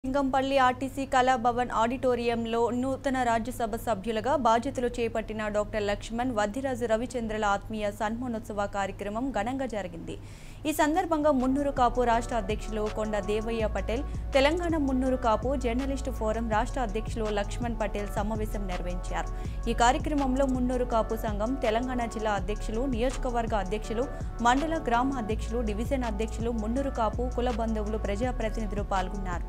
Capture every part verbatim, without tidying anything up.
Lingampalli RTC Kalabhavan ఆడిటోరియంలో నూతన రాజ్యసభ సభ్యులుగా బాధ్యతలు చేపట్టిన డాక్టర్ లక్ష్మణ్ వద్దిరాజు రవిచంద్రల ఆత్మీయ సన్మానోత్సవ కార్యక్రమం ఘనంగా జరిగింది। ఈ సందర్భంగా మున్నూరు కాపు రాష్ట్ర అధ్యక్షులు కొండ దేవయ్య పటేల్, తెలంగాణ మున్నూరు కాపు జర్నలిస్టు ఫోరం రాష్ట్ర అధ్యక్షులు లక్ష్మణ్ పటేల్ సమావేశం నిర్వహించారు। ఈ కార్యక్రమంలో మున్నూరు కాపు సంఘం తెలంగాణ జిల్లా అధ్యక్షులు, నియోజకవర్గ అధ్యక్షులు, మండల గ్రామ అధ్యక్షులు, డివిజన్ అధ్యక్షులు, మున్నూరు కాపు కుల బంధువులు, ప్రజాప్రతినిధులు పాల్గొన్నారు।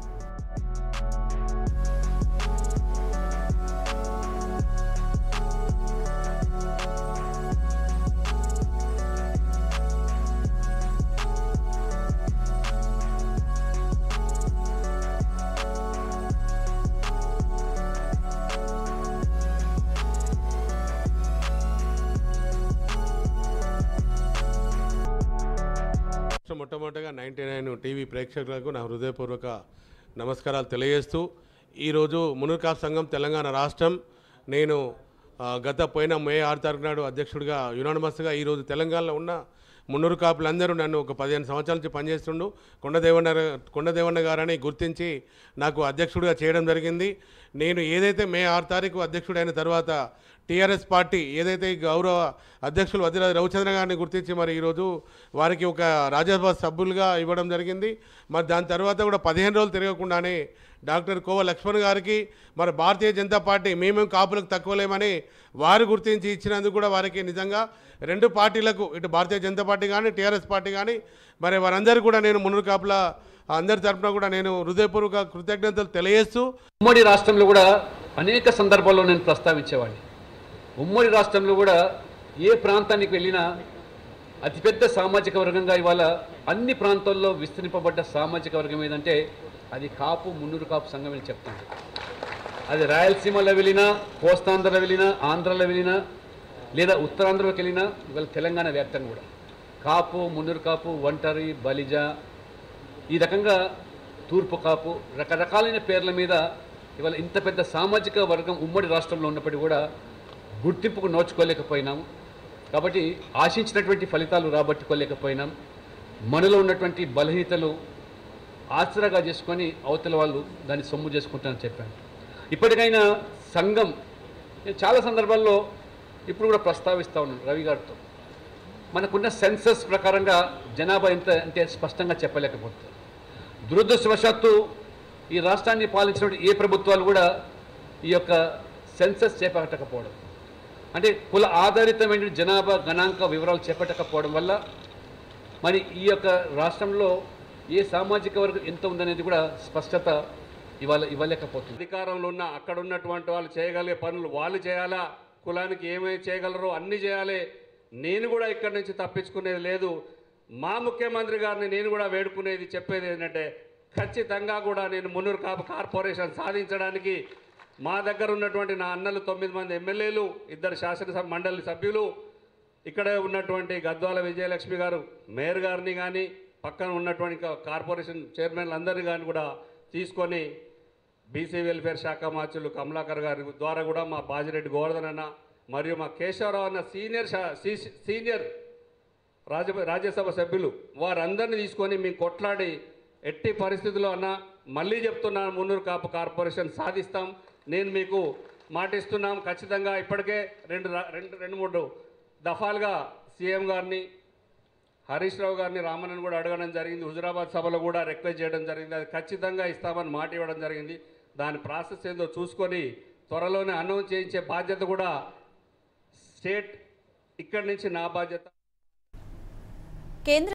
మొట్టమొదటిగా నైంటీ నైన్ టీవీ ప్రేక్షకులకు నా హృదయపూర్వక నమస్కారాలు తెలియజేస్తూ ఈరోజు మున్నూరు కాపు సంఘం తెలంగాణ రాష్ట్రం నేను గత పోయిన మే ఆరు తారీఖు నాడు అధ్యక్షుడిగా యునానిమస్గా ఈరోజు తెలంగాణలో ఉన్న మున్నూరు కాపులందరూ నన్ను ఒక పదిహేను సంవత్సరాల నుంచి పనిచేస్తుండు కొండదేవన్న కొండదేవన్న గారని గుర్తించి నాకు అధ్యక్షుడిగా చేయడం జరిగింది। నేను ఏదైతే మే ఆరు తారీఖు అధ్యక్షుడైన తర్వాత టీఆర్ఎస్ పార్టీ ఏదైతే గౌరవ అధ్యక్షులు వద్దిరాజు రవిచంద్ర గారిని గుర్తించి మరి ఈరోజు వారికి ఒక రాజ్యసభ సభ్యులుగా ఇవ్వడం జరిగింది। మరి దాని తర్వాత కూడా పదిహేను రోజులు తిరగకుండానే డాక్టర్ కోవ లక్ష్మణ్ గారికి మరి భారతీయ జనతా పార్టీ మేమేం కాపులకు తక్కువలేమని వారు గుర్తించి ఇచ్చినందుకు కూడా వారికి నిజంగా రెండు పార్టీలకు ఇటు భారతీయ జనతా పార్టీ కానీ టీఆర్ఎస్ పార్టీ కానీ మరి వారందరూ కూడా నేను మున్నూరు కాపుల అందరి తరఫున కూడా నేను హృదయపూర్వక కృతజ్ఞతలు తెలియజేస్తూ ఉమ్మడి రాష్ట్రంలో కూడా అనేక సందర్భాల్లో నేను ప్రస్తావించేవాడిని। ఉమ్మడి రాష్ట్రంలో కూడా ఏ ప్రాంతానికి వెళ్ళినా అతిపెద్ద సామాజిక వర్గంగా ఇవాళ అన్ని ప్రాంతాల్లో విస్తరింపబడ్డ సామాజిక వర్గం ఏదంటే అది కాపు మున్నూరు కాపు సంఘం అని చెప్తాను। అది రాయలసీమలో వెళ్ళినా, కోస్తాంధ్రలో వెళ్ళినా, ఆంధ్రలో వెళ్ళినా, లేదా ఉత్తరాంధ్రలోకి వెళ్ళినా, ఇవాళ తెలంగాణ వ్యాప్తంగా కూడా కాపు మున్నూరు కాపు, ఒంటరి, బలిజ, ఈ రకంగా తూర్పు కాపు, రకరకాలైన పేర్ల మీద ఇవాళ ఇంత పెద్ద సామాజిక వర్గం ఉమ్మడి రాష్ట్రంలో ఉన్నప్పటికీ కూడా గుర్తింపుకు నోచుకోలేకపోయినాము। కాబట్టి ఆశించినటువంటి ఫలితాలు రాబట్టుకోలేకపోయినాం। మనలో ఉన్నటువంటి బలహీనతలు ఆసరాగా చేసుకొని అవతల వాళ్ళు దాన్ని సొమ్ము చేసుకుంటారని చెప్పాను। ఇప్పటికైనా సంఘం నేను చాలా సందర్భాల్లో ఇప్పుడు కూడా ప్రస్తావిస్తూ ఉన్నాను రవి గారితో, మనకున్న సెన్సస్ ప్రకారంగా జనాభా ఎంత అంటే స్పష్టంగా చెప్పలేకపోతుంది। దురదృష్టవశాత్తు ఈ రాష్ట్రాన్ని పాలించిన ఏ ప్రభుత్వాలు కూడా ఈ యొక్క సెన్సస్ చేపట్టకపోవడం, అంటే కుల ఆధారితమైన జనాభా గణాంక వివరాలు చేపట్టకపోవడం వల్ల మరి ఈ యొక్క రాష్ట్రంలో ఏ సామాజిక వర్గం ఎంత ఉందనేది కూడా స్పష్టత ఇవాళ ఇవ్వలేకపోతుంది। అధికారంలో ఉన్న అక్కడ ఉన్నటువంటి వాళ్ళు చేయగలిగే పనులు వాళ్ళు చేయాలా, కులానికి ఏమేమి చేయగలరో అన్నీ చేయాలి। నేను కూడా ఇక్కడి నుంచి తప్పించుకునేది లేదు। మా ముఖ్యమంత్రి గారిని నేను కూడా వేడుకునేది చెప్పేది ఏంటంటే ఖచ్చితంగా కూడా నేను మున్నూరు కాపు కార్పొరేషన్ సాధించడానికి మా దగ్గర ఉన్నటువంటి నా అన్నలు తొమ్మిది మంది ఎమ్మెల్యేలు, ఇద్దరు శాసనసభ మండలి సభ్యులు, ఇక్కడే ఉన్నటువంటి గద్వాల విజయలక్ష్మి గారు మేయర్ గారిని కానీ పక్కన ఉన్నటువంటి కార్పొరేషన్ చైర్మన్లు అందరినీ కానీ కూడా తీసుకొని బీసీ వెల్ఫేర్ శాఖ మార్చులు కమలాకర్ గారి ద్వారా కూడా మా బాజిరెడ్డి గోవర్ధన్ అన్న మరియు మా కేశవరావు అన్న సీనియర్ సీనియర్ రాజ రాజ్యసభ సభ్యులు వారందరినీ తీసుకొని మేము కొట్లాడి ఎట్టి పరిస్థితుల్లో అన్న మళ్ళీ చెప్తున్నాను మున్నూరు కాపు కార్పొరేషన్ సాధిస్తాం, నేను మీకు మాటిస్తున్నాం ఖచ్చితంగా। ఇప్పటికే రెండు రెండు రెండు మూడు దఫాలుగా సీఎం గారిని, హరీష్ రావు గారిని, రామన్నను కూడా అడగడం జరిగింది। హుజురాబాద్ సభలో కూడా రిక్వెస్ట్ చేయడం జరిగింది, అది ఖచ్చితంగా ఇస్తామని మాట ఇవ్వడం జరిగింది। దాని ప్రాసెస్ ఏందో చూసుకొని త్వరలోనే అనౌన్స్ చేయించే బాధ్యత కూడా స్టేట్ ఇక్కడి నుంచి నా బాధ్యత। కేంద్ర